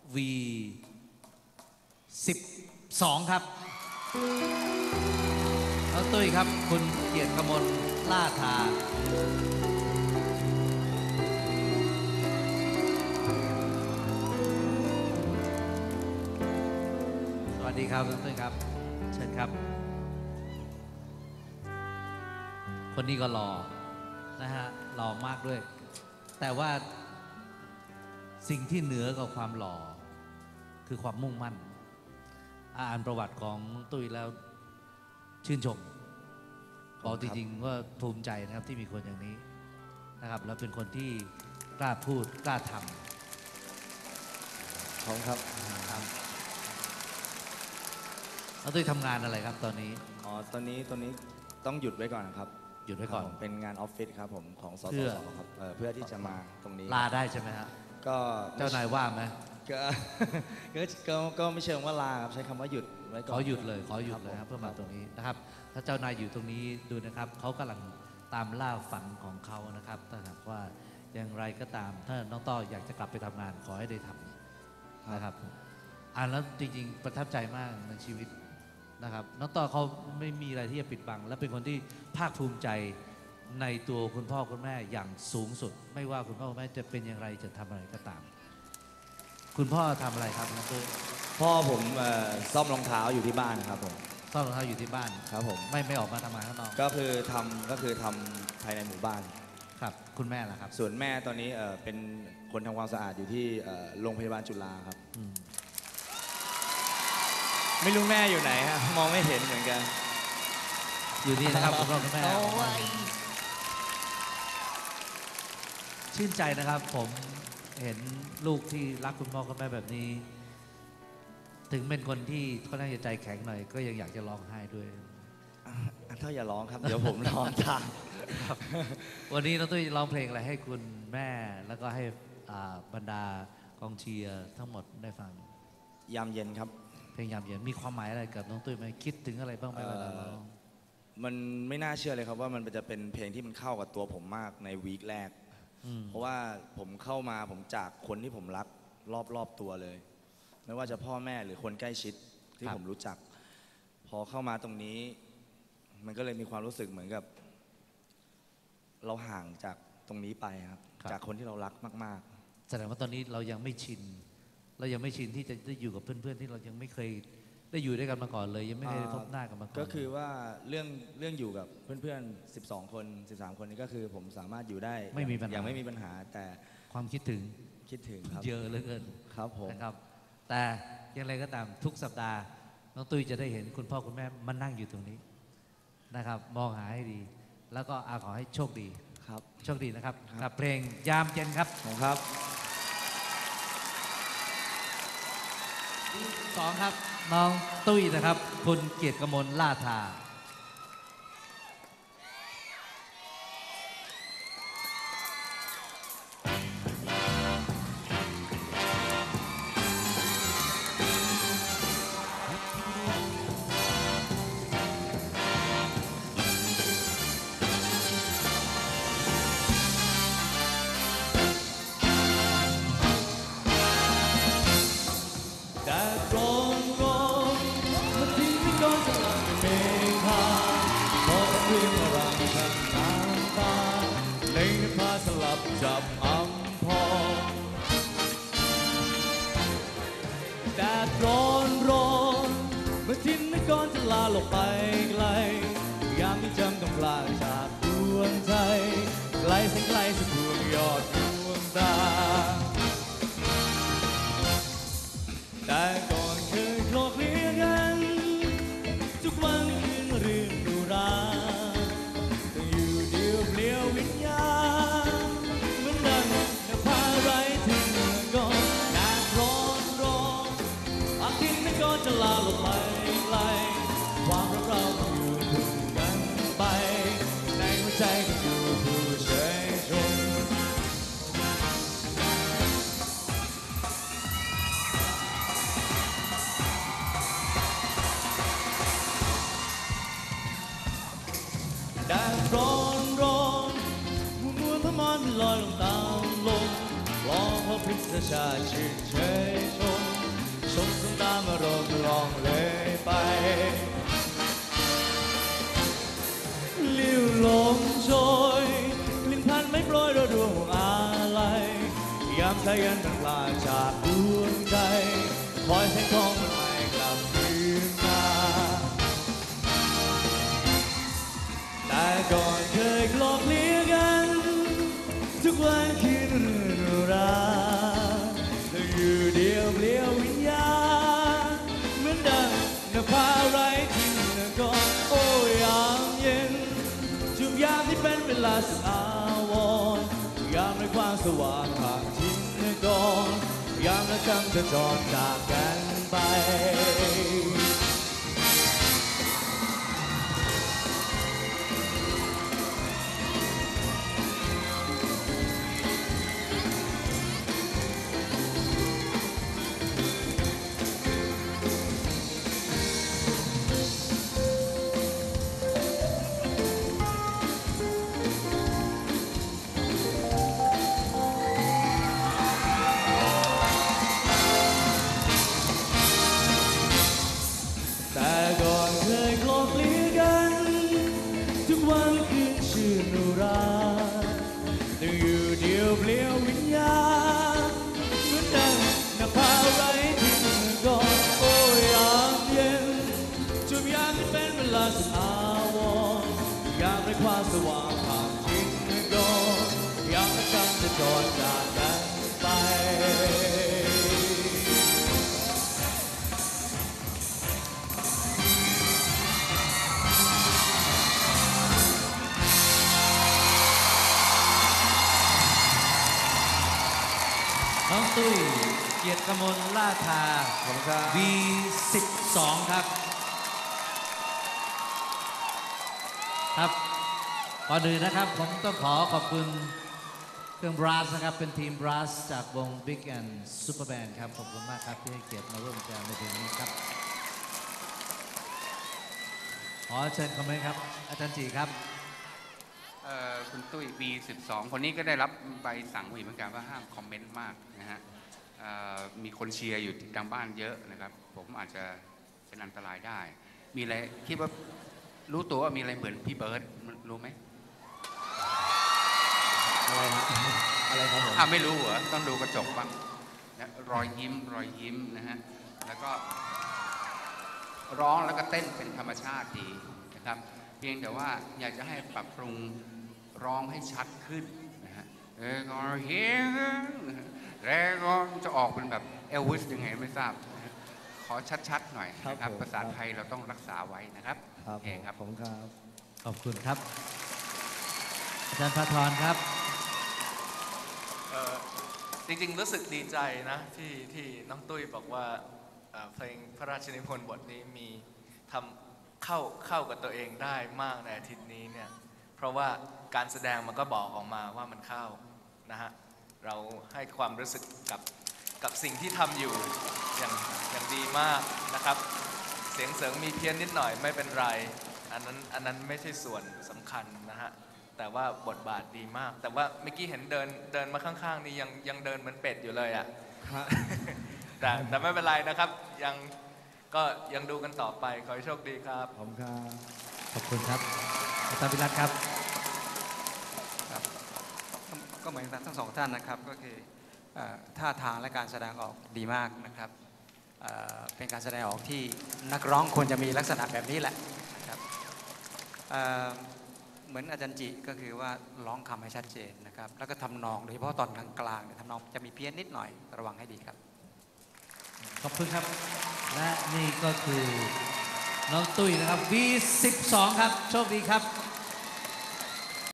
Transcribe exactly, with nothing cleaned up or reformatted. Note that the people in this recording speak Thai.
วี สิบสอง ครับแล้วตุ้ยครับคุณเกียรติกมลล่าทาสวัสดีครับตุ้ยครับเชิญครับคนนี้ก็หล่อนะฮะหล่อมากด้วยแต่ว่าสิ่งที่เหนือกว่าความหล่อคือความมุ่งมั่นอ่านประวัติของตุ้ยแล้วชื่นชมบอกจริงๆว่าภูมิใจนะครับที่มีคนอย่างนี้นะครับแล้วเป็นคนที่กล้าพูดกล้าทำของครับแล้วตุ้ยทำงานอะไรครับตอนนี้อ๋อตอนนี้ตอนนี้ต้องหยุดไว้ก่อนครับหยุดไว้ก่อนเป็นงานออฟฟิศครับผมของสสสครับเพื่อที่จะมาตรงนี้ลาได้ใช่ไหมครับก็เจ้านายว่าไหมก็ก็ก็ไม่เชิงว่าลาครับใช้คำว่าหยุดไว้ก่อนขอหยุดเลยขอหยุดเลยครับเพื่อมาตรงนี้นะครับถ้าเจ้านายอยู่ตรงนี้ดูนะครับเขากำลังตามล่าฝันของเขานะครับถ้าหากว่าอย่างไรก็ตามถ้าน้องต้ออยากจะกลับไปทำงานขอให้ได้ทำนะครับอ่านแล้วจริงๆประทับใจมากในชีวิตนะครับน้องต้อเขาไม่มีอะไรที่จะปิดบังและเป็นคนที่ภาคภูมิใจในตัวคุณพ่อคุณแม่อย่างสูงสุดไม่ว่าคุณพ่อคุณแม่จะเป็นอย่างไรจะทำอะไรก็ตามคุณพ่อทำอะไรครับน้องตุ้ยพ่อผมซ่อมรองเท้าอยู่ที่บ้านครับผมซ่อมรองเท้าอยู่ที่บ้านครับผมไม่ไม่ออกมาทำงานข้างนอกก็คือทำก็คือทำภายในหมู่บ้านครับคุณแม่ล่ะครับส่วนแม่ตอนนี้เป็นคนทำความสะอาดอยู่ที่โรงพยาบาลจุฬาครับไม่รู้แม่อยู่ไหนฮะมองไม่เห็นเหมือนกันอยู่นี่นะครับคุณพ่อคุณแม่ชื่นใจนะครับผมเห็นลูกที่รักคุณพ่อคุณแม่แบบนี้ถึงเป็นคนที่ค่อนข้างจะใจแข็งหน่อยก็ยังอยากจะร้องไห้ด้วยถ้าอย่าร้องครับเดี๋ยวผมร้องตามครับวันนี้น้องตุ้ยร้องเพลงอะไรให้คุณแม่แล้วก็ให้บรรดากองเชียร์ทั้งหมดได้ฟังยามเย็นครับเพลงยามเย็นมีความหมายอะไรกับน้องตุ้ยไหมคิดถึงอะไรบ้างไหมเวลาร้องมันไม่น่าเชื่อเลยครับว่ามันจะเป็นเพลงที่มันเข้ากับตัวผมมากในวีคแรกเพราะว่าผมเข้ามาผมจากคนที่ผมรักรอบๆตัวเลยไม่ว่าจะพ่อแม่หรือคนใกล้ชิดที่ผมรู้จักพอเข้ามาตรงนี้มันก็เลยมีความรู้สึกเหมือนกับเราห่างจากตรงนี้ไปครับจากคนที่เรารักมากๆแสดงว่าตอนนี้เรายังไม่ชินเรายังไม่ชินที่จะได้อยู่กับเพื่อนๆที่เรายังไม่เคยได้อยู่ด้วยกันมาก่อนเลยยังไม่เคยพบหน้ากันมาก่อนก็คือว่าเรื่องเรื่องอยู่กับเพื่อนๆสิบสองคนสิบสามคนนี้ก็คือผมสามารถอยู่ได้ไม่มีปัญหายังไม่มีปัญหาแต่ความคิดถึงคิดถึงครับเยอะเหลือเกินครับผมนะครับแต่อย่างไรก็ตามทุกสัปดาห์น้องตุ้ยจะได้เห็นคุณพ่อคุณแม่มานั่งอยู่ตรงนี้นะครับมองหาให้ดีแล้วก็อาขอให้โชคดีครับโชคดีนะครับกับเพลงยามเย็นครับของครับสองครับน้องตุ้ยนะครับคุณเกียรติกมลล่าทาจับอำพรแดดร้อนร้อนเมื่อทินนกรจะลาลงไปไกลยามที่จำต้องพลาดจากดวงใจไกลแสนไกลสุดดวงยอดดวงตาแต่ก่อนเคยโกรธเลียกันทุกวันคืนเรื่องดูราต้องอยู่เดียวเปลี่ยววิญญาณจะลาลงไปไกลความรักเราอยู่คู่กันไปในหัวใจก็อยู่ผู้เฉยชมแดดร้อนร้อนมัวมัวพมอนลอยลงตามลมลองพบพิษชาชื่นเฉยชมถ้ายังต้องลาจากดวงใจคอยแสงทองมันไม่กลับคืนมาแต่ก่อนเคยกลบเลี้ยกันทุกวันคืนรื่นราต้องอยู่เดียวเปลี่ยววิญญาณเหมือนดังนภาไร้ทิ้งนกรโอ้ยามเย็นชุบยามที่เป็นเวลาสาวรยามในความสว่างผ่านทิ้งนกรยามและคำจะจอดจากกันไปแต่ก่อนเคยกลบเลี้ยกันทุกวันคืนชื่นราต้องอยู่เดียวเปลี่ยววิญญาณเหมือนดังนภาไร้ทิ้งก่อนโอ้ยามเย็นจุดยามที่เป็นเวลาสาวรยามในความสว่างผ่านทิ้งก่อนยามและคำจะจอดจากกันไปน้องตุ้ยเกียรติกมลล่าทาขอบคุณครับวี สิบสอง ครับครับก่อนอื่นนะครับผมต้องขอขอบคุณเครื่องบรัสนะครับเป็นทีมบรัสจากวง Big and Superband ครับขอบคุณมากครับที่ให้เกียรติมาร่วมแจมในเพลงนี้ครับขอเชิญคอมเมนต์ครับอาจารย์จีครับเอ่อคุณตุ้ย บี สิบสอง คนนี้ก็ได้รับใบสั่งมาเหมือนกันว่าห้ามคอมเมนต์มากนะฮะเอ่อมีคนเชียร์อยู่ทางบ้านเยอะนะครับผมอาจจะเป็นอันตรายได้ มีอะไรคิดว่ารู้ตัวว่ามีอะไรเหมือนพี่เบิร์ดรู้ไหมอะไรนะอะไรครับผมอ้าวไม่รู้เหรอต้องดูกระจกบ้างนะรอยยิ้มรอยยิ้มนะฮะแล้วก็ร้องแล้วก็เต้นเป็นธรรมชาติดีนะครับเพียงแต่ว่าอยากจะให้ปรับปรุงร้องให้ชัดขึ้นนะฮะเออก็เฮียแล้วก็จะออกเป็นแบบเอลวิสยังไงไม่ทราบนะฮะขอชัดๆหน่อยนะครับภาษาไทยเราต้องรักษาไว้นะครับครับโอเคครับผมครับขอบคุณครับอาจารย์พาทรครับเอ่อจริงๆรู้สึกดีใจนะที่ที่น้องตุ้ยบอกว่าเอ่อเพลงพระราชนิพนธ์บทนี้มีทำเข้าเข้ากับตัวเองได้มากในอาทิตย์นี้เนี่ยเพราะว่าการแสดงมันก็บอกออกมาว่ามันเข้านะฮะเราให้ความรู้สึกกับกับสิ่งที่ทำอยู่อย่างอย่างดีมากนะครับเสียงเสริงมีเพี้ยนนิดหน่อยไม่เป็นไรอันนั้นอันนั้นไม่ใช่ส่วนสำคัญนะฮะแต่ว่าบทบาทดีมากแต่ว่าเมื่อกี้เห็นเดินเดินมาข้างๆนี่ยังยังเดินเหมือนเป็ดอยู่เลยอ่ะ แต่แต่ไม่เป็นไรนะครับยังก็ยังดูกันต่อไปขอให้โชคดีครับขอบคุณครับขอบคุณครับอาจารย์พิรัตน์ครับครับก็เหมือนทั้งสองท่านนะครับก็คือเอ่อท่าทางและการแสดงออกดีมากนะครับเอ่อเป็นการแสดงออกที่นักร้องควรจะมีลักษณะแบบนี้แหละนะครับเอ่อเหมือนอาจารย์จิก็คือว่าร้องคำให้ชัดเจนนะครับแล้วก็ทำนองโดยเฉพาะตอนกลางๆเนี่ยทำนองจะมีเพี้ยนนิดหน่อยระวังให้ดีครับขอบคุณครับ และนี่ก็คือน้องตุ้ยนะครับ วี สิบสอง ครับ โชคดีครับ